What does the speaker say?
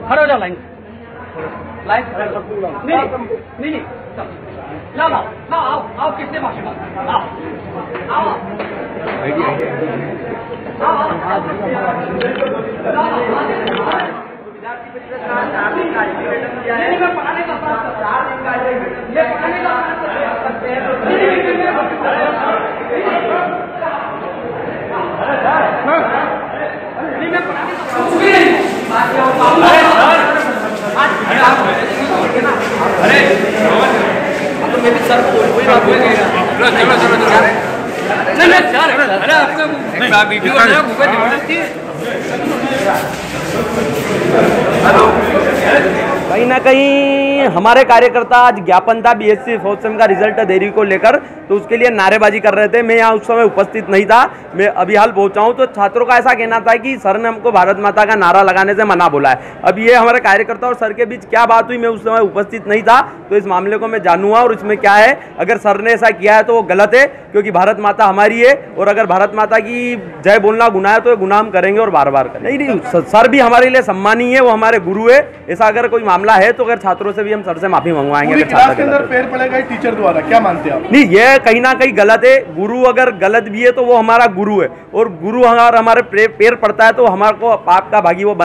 खड़े हो जाओ लाइन लाइन नहीं लाओ लाओ लाओ आओ आओ किसने माफी मांगी आओ आओ अरे तो मैं भी सर कोई बात नहीं चलो चलो चलो नहीं सर अरे आपका बीपी को ना मुझे जबरदस्ती हेलो कहीं ना कहीं हमारे कार्यकर्ता आज ज्ञापन था बीएससी फोर्थ सेम का रिजल्ट देरी को लेकर, तो उसके लिए नारेबाजी कर रहे थे। मैं यहाँ उस समय उपस्थित नहीं था, मैं अभी हाल पहुंचा हूँ। तो छात्रों का ऐसा कहना था कि सर ने हमको भारत माता का नारा लगाने से मना बोला है। अब ये हमारे कार्यकर्ता और सर के बीच क्या बात हुई, मैं उस समय उपस्थित नहीं था, तो इस मामले को मैं जानूंगा और इसमें क्या है। अगर सर ने ऐसा किया है तो वो गलत है, क्योंकि भारत माता हमारी है, और अगर भारत माता की जय बोलना गुनाह है तो ये गुनाह हम करेंगे और बार बार करेंगे। नहीं, सर भी हमारे लिए सम्मानीय है, वो हमारे गुरु है। ऐसा अगर कोई मामला है तो अगर छात्रों से भी हम सर से माफी मंगवाएंगे। क्लास के अंदर पैर पड़ेगा टीचर द्वारा, क्या मानते हैं आप? नहीं, ये कहीं ना कहीं गलत है। गुरु अगर गलत भी है तो वो हमारा गुरु है, और गुरु अगर हमारे पैर पड़ता है तो हमारे को पाप का भागी वो